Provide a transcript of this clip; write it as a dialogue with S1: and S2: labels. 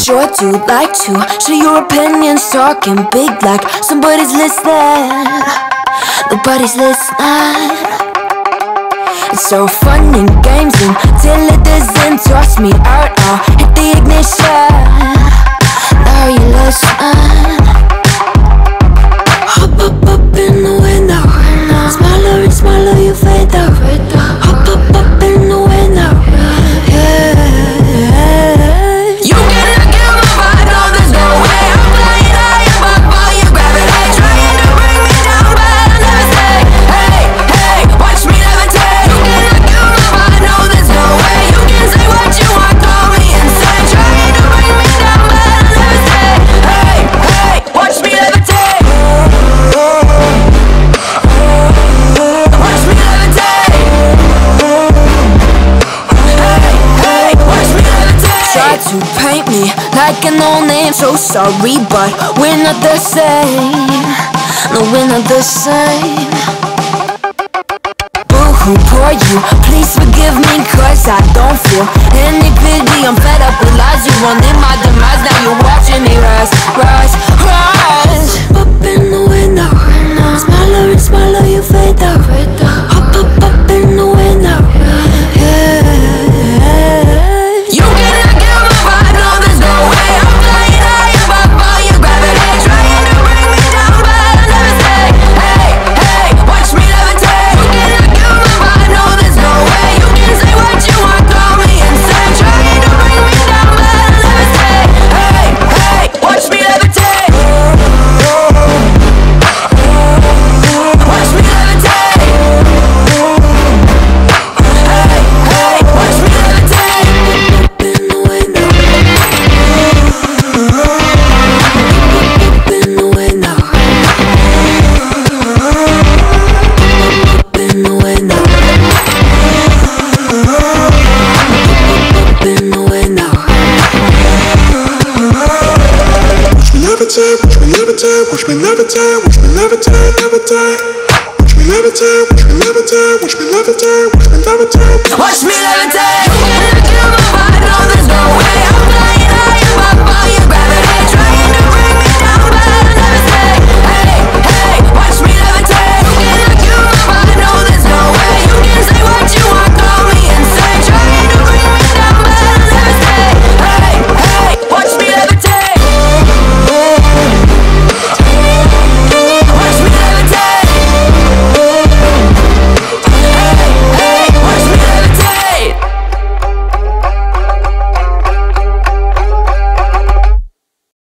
S1: sure do like to share your opinions, talking big like somebody's listening. Nobody's listening. It's so fun and games until it doesn't. Toss me out, I'll hit the ignition. Now you listen. Hop up in the window. Smaller and smaller you fade out. Hop up in the window. Yeah. You cannot get my vibe, no there's no way. I'm flying high above all your gravity, trying to bring me down, but I'll never stay. Hey, hey, watch me levitate. You cannot get my vibe, no there's no way. You can say what you want, call me insane, trying to bring me down, but I'll never stay. Hey, hey, watch me levitate. Watch me levitate. Hey, hey, watch me levitate. Try to paint me like a no-name, so sorry, but we're not the same. No, we're not the same. Boo-hoo, poor you, please forgive me, cause I don't feel any pity. I'm fed up with lies, you wanted my demise. Now you're watching me rise, rise, rise. Up in the window. Smaller and smaller you fade out. Hop up in the window. Yeah. You cannot get my vibe, no there's no way. I'm flying high above all your gravity, trying to bring me down, but I'll never stay. Hey, hey, watch me levitate. You cannot get my vibe, no there's no way. You can say what you want, call me insane, trying to bring me down, but I'll never stay. Hey, hey, watch me levitate. Watch me levitate. Hey, hey, watch me levitate. Up in the window. Up in the window. Up in the window. Up in the window.
S2: Watch me levitate, watch me levitate, watch me levitate, watch me levitate, levitate. Watch me levitate, watch me levitate, watch me levitate, watch me levitate.
S1: Watch me levitate.